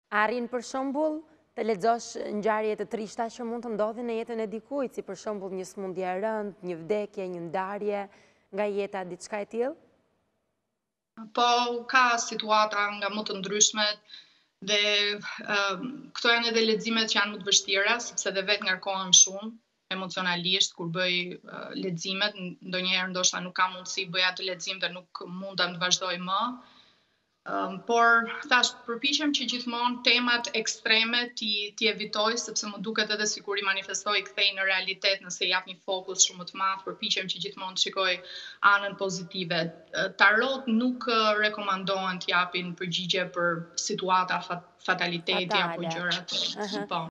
Arrin për shembull të lexosh ngjarje të trishta që mund të ndodhin në jetën e dikujt, si për shembull një sëmundje e rëndë, një vdekje, një ndarje nga jeta, diçka e tillë? Po, ka situata nga më të ndryshmet dhe këto janë edhe leximet që janë më të vështira, sepse dhe vetë ngarkohem shumë emocionalisht kur bëj leximet, ndonjëherë ndoshta nuk kam mundësi bëj atë lexim dhe nuk mundem të vazhdoj më. Por thash, përpiqem që gjithmonë temat ekstreme ti evitoj, sepse më duket edhe sikur i manifestoj kthej në realitet nëse jap një fokus shumë më të madh, përpiqem që gjithmonë të shikoj anën pozitive. Tarot nuk rekomandohen të japin përgjigje për situata fataliteti apo gjëra të. Po.